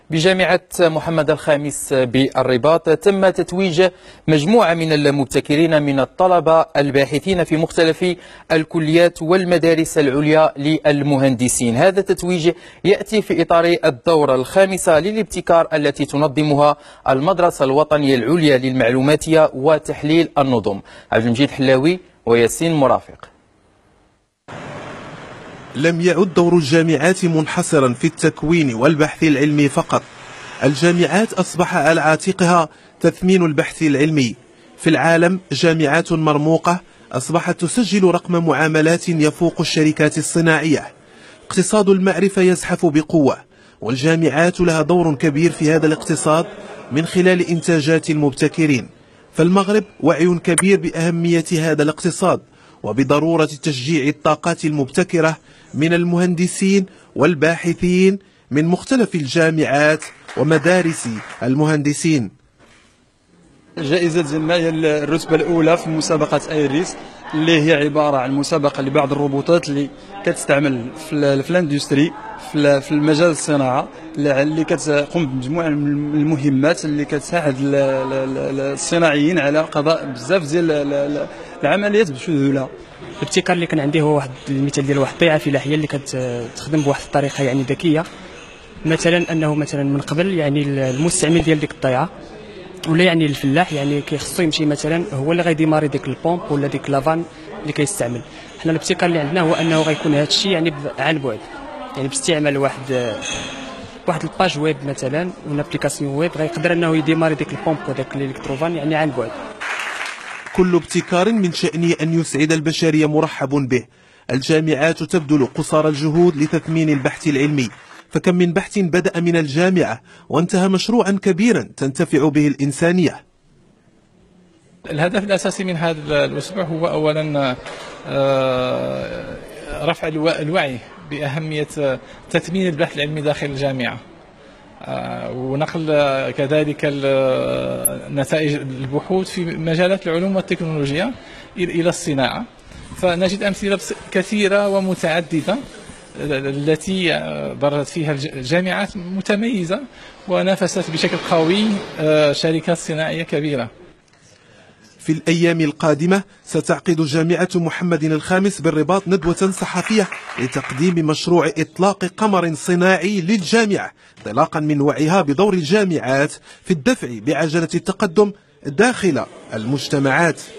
بجامعة محمد الخامس بالرباط تم تتويج مجموعة من المبتكرين من الطلبة الباحثين في مختلف الكليات والمدارس العليا للمهندسين. هذا التتويج يأتي في إطار الدورة الخامسة للابتكار التي تنظمها المدرسة الوطنية العليا للمعلوماتية وتحليل النظم. عبد المجيد حلاوي وياسين مرافق. لم يعد دور الجامعات منحصرا في التكوين والبحث العلمي فقط. الجامعات أصبح على عاتقها تثمين البحث العلمي. في العالم جامعات مرموقة أصبحت تسجل رقم معاملات يفوق الشركات الصناعية. اقتصاد المعرفة يزحف بقوة، والجامعات لها دور كبير في هذا الاقتصاد من خلال إنتاجات المبتكرين. فالمغرب وعي كبير بأهمية هذا الاقتصاد وبضرورة تشجيع الطاقات المبتكرة من المهندسين والباحثين من مختلف الجامعات ومدارس المهندسين. الجائزة ديالنا هي الرتبة الأولى في مسابقة ايريس، اللي هي عبارة عن مسابقة لبعض الروبوتات اللي كتستعمل في الاندستري في المجال الصناعة، اللي كتقوم بمجموعة من المهمات اللي كتساعد الصناعيين على قضاء بزاف ديال العمليات بسهولة. الابتكار اللي كان عندي هو واحد المثال ديال واحد الطيعة فلاحية اللي كتخدم بواحد الطريقة يعني ذكية. مثلا انه مثلا من قبل يعني المستعمل ديال ديك الطيعة ولا يعني الفلاح يعني كيخصو يمشي مثلا هو اللي غيديماري ديك البومب ولا ديك لافان اللي كيستعمل. حنا الابتكار اللي عندنا هو انه غيكون هذا الشيء يعني عن بعد، يعني باستعمال واحد الباج ويب مثلا ولا ابليكاسيون ويب غيقدر انه يديماري ديك البومب وداك الالكتروفان يعني عن بعد. كل ابتكار من شأنه أن يسعد البشرية مرحب به. الجامعات تبذل قصارى الجهود لتثمين البحث العلمي، فكم من بحث بدأ من الجامعة وانتهى مشروعا كبيرا تنتفع به الإنسانية. الهدف الأساسي من هذا الأسبوع هو أولا رفع الوعي بأهمية تثمين البحث العلمي داخل الجامعة، ونقل كذلك نتائج البحوث في مجالات العلوم والتكنولوجيا إلى الصناعة. فنجد أمثلة كثيرة ومتعددة التي ضرت فيها الجامعات متميزة ونافست بشكل قوي شركات صناعية كبيرة. في الأيام القادمة ستعقد جامعة محمد الخامس بالرباط ندوة صحفية لتقديم مشروع إطلاق قمر صناعي للجامعة، انطلاقا من وعيها بدور الجامعات في الدفع بعجلة التقدم داخل المجتمعات.